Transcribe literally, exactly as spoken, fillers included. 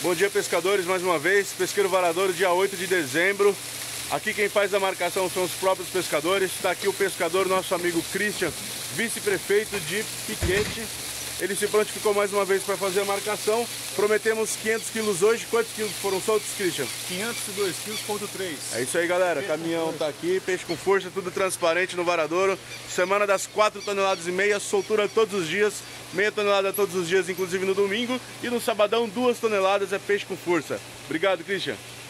Bom dia, pescadores, mais uma vez. Pesqueiro Varadouro, dia oito de dezembro. Aqui quem faz a marcação são os próprios pescadores. Está aqui o pescador, nosso amigo Christian, vice-prefeito de Piquete. Ele se prontificou mais uma vez para fazer a marcação. Prometemos quinhentos quilos hoje. Quantos quilos foram soltos, Christian? quinhentos e dois quilos, ponto três. É isso aí, galera. O caminhão tá aqui, peixe com força, tudo transparente no Varadouro. Semana das quatro toneladas e meia, soltura todos os dias. Meia tonelada todos os dias, inclusive no domingo. E no sabadão, duas toneladas, é peixe com força. Obrigado, Christian.